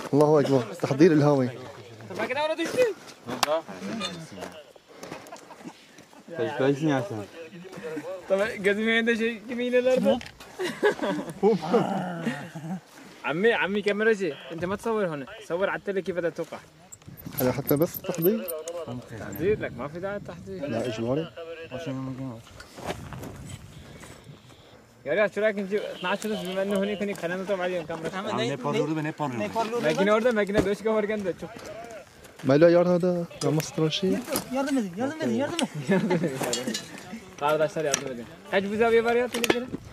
الله اكبر تحضير الهاوي. طب كده ورا دشتي والله كويسين يا حسن. طب قدمي عنده شيء يمين الارض عمي كاميرا شيء انت ما تصور هنا صور على التلي كيف بدها توقع هذا حتى بس تحضير. تحضير لك ما في داعي تحضير لا اجباري. يا ريت شو رايك نجيب 12 ونص بما انه هنيك خلينا نطلع عليهم كاميرا نيبال ماكينه ورده ماكينه دوش كفر كندا شوف ما له يار هذا يا مصر شيء. قاعد اشتري يا حج بزاويه باريات اللي كده